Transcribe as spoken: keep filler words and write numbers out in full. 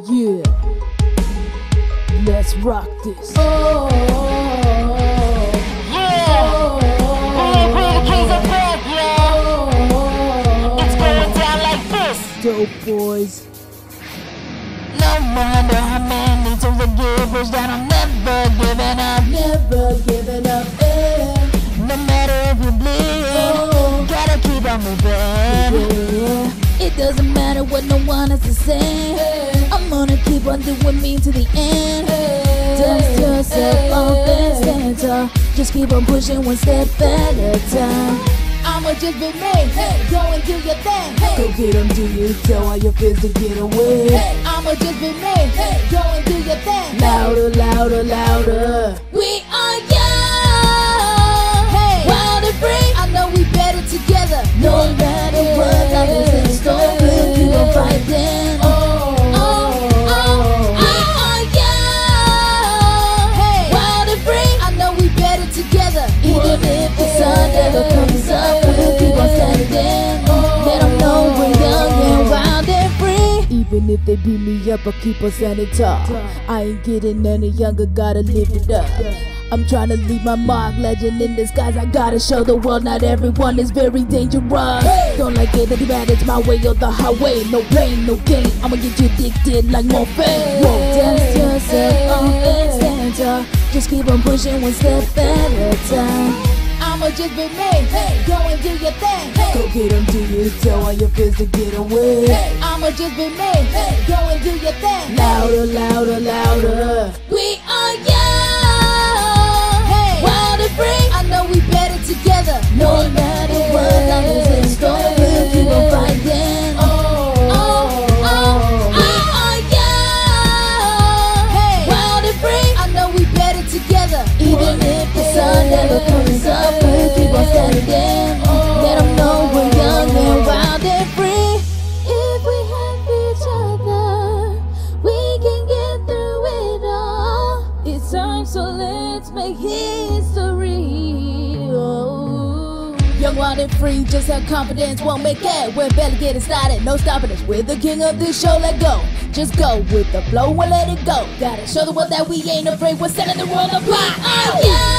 Yeah, let's rock this. Oh, yeah. Oh, B A P, the kings of pop, yeah. It's going down like this. Dope boys. No wonder how many times I give wish that I'm never giving up. Never giving up, eh. No matter if you bleed, Oh. gotta keep on moving. Yeah. It doesn't matter what no one has to say. Hey. I'm gonna keep on doing me to the end. Hey. Dust yourself Hey. off and stand tall. Just keep on pushing one step at a time. I'ma just be me, hey, go and do your thing, hey. Go get 'em, do you tell all your fears to get away, hey. I'ma just be me, hey, go and do your thing, louder, louder, louder. We are young, hey, wild and free. I know we better together. No matter what life is in store, we'll keep on fighting. Oh, oh, oh, we are young, hey, wild and free. I know we better together. Even if the sun never comes up, we'll keep on standing. Let them know we're young and wild and free. Even if they beat me up, I keep on standing tall. I ain't getting any younger, gotta live it up. I'm trying to leave my mark, legend in disguise. I gotta show the world not everyone is very dangerous. Don't like it, any bad, it's my way or the highway. No pain, no gain, I'ma get you addicted like morphine. Whoa, Dust yourself off and stand tall. Just keep on pushing one step at a time. I'ma just be me, hey, go and do your thing, hey. Go get 'em, do you tell all your fears to get away, hey. I'ma just be me, hey, go and do your thing, louder, louder, louder. We are young, Hey, wild and free. I know we better together. No matter what life is in store, we'll keep on fighting. Oh, oh, oh, we are young, hey, wild and free. I know we better together. Even if the sun never comes up, we'll keep on standing. Let them know we're young and wild and free. If we have each other, we can get through it all. It's time, so let's make history. Oh. Young, wild, and free, just have confidence, won't make it. We're barely getting started, no stopping us. We're the king of this show, let go. Just go with the flow and let it go. Gotta show the world that we ain't afraid, we're setting the world apart. Oh, yeah.